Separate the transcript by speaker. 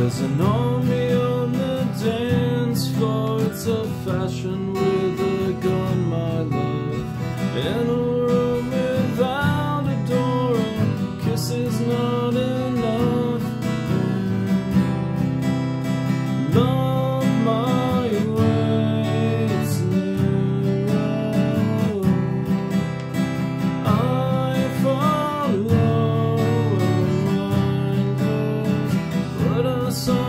Speaker 1: There's an army on the dance floor. It's a fashion with a gun, my love. In a room without a door, a kiss is not enough. Love my way, it's nearer. I follow where mine goes, but I saw